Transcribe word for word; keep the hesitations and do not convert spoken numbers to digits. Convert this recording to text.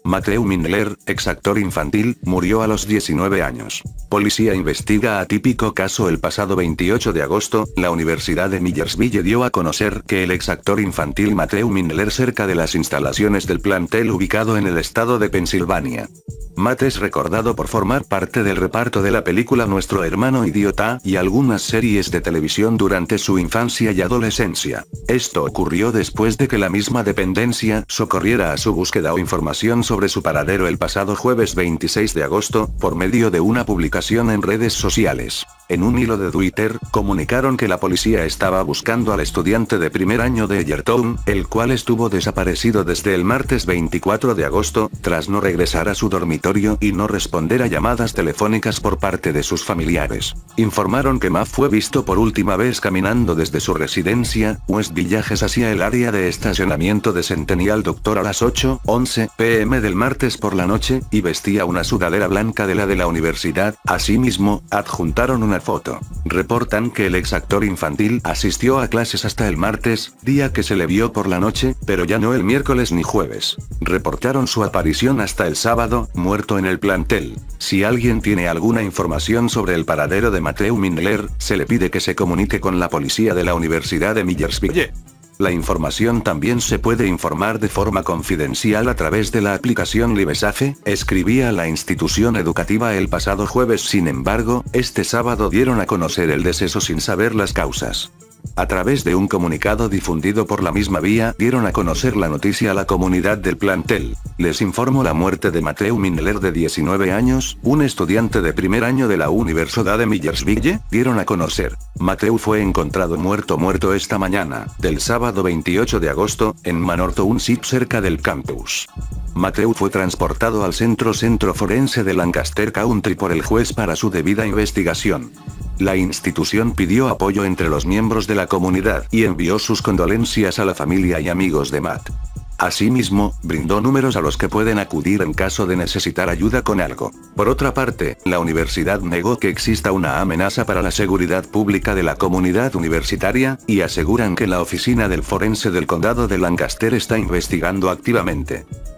Matthew Mingler, ex actor infantil, murió a los diecinueve años. Policía investiga atípico caso. El pasado veintiocho de agosto, la Universidad de Millersville dio a conocer que el ex actor infantil Matthew Mingler cerca de las instalaciones del plantel ubicado en el estado de Pensilvania. Matt es recordado por formar parte del reparto de la película Nuestro Hermano Idiota y algunas series de televisión durante su infancia y adolescencia. Esto ocurrió después de que la misma dependencia socorriera a su búsqueda o información sobre su paradero el pasado jueves veintiséis de agosto, por medio de una publicación en redes sociales. En un hilo de Twitter, comunicaron que la policía estaba buscando al estudiante de primer año de Ellertown, el cual estuvo desaparecido desde el martes veinticuatro de agosto, tras no regresar a su dormitorio y no responder a llamadas telefónicas por parte de sus familiares. Informaron que Matt fue visto por última vez caminando desde su residencia, West Villages, hacia el área de estacionamiento de Centennial Doctor a las ocho once pe eme del martes por la noche, y vestía una sudadera blanca de la de la universidad. Asimismo, adjuntaron una foto. Reportan que el ex actor infantil asistió a clases hasta el martes, día que se le vio por la noche, pero ya no el miércoles ni jueves. Reportaron su aparición hasta el sábado, muerto en el plantel. Si alguien tiene alguna información sobre el paradero de Matthew Mingler, se le pide que se comunique con la policía de la Universidad de Millersville. La información también se puede informar de forma confidencial a través de la aplicación LiveSafe, escribía la institución educativa el pasado jueves. Sin embargo, este sábado dieron a conocer el deceso sin saber las causas. A través de un comunicado difundido por la misma vía, dieron a conocer la noticia a la comunidad del plantel. Les informo la muerte de Matthew Mingler, de diecinueve años, un estudiante de primer año de la Universidad de Millersville, dieron a conocer. Matthew fue encontrado muerto muerto esta mañana, del sábado veintiocho de agosto, en Manor Township cerca del campus. Matthew fue transportado al centro centro forense de Lancaster County por el juez para su debida investigación. La institución pidió apoyo entre los miembros de la comunidad y envió sus condolencias a la familia y amigos de Matt. Asimismo, brindó números a los que pueden acudir en caso de necesitar ayuda con algo. Por otra parte, la universidad negó que exista una amenaza para la seguridad pública de la comunidad universitaria, y aseguran que la oficina del forense del condado de Lancaster está investigando activamente.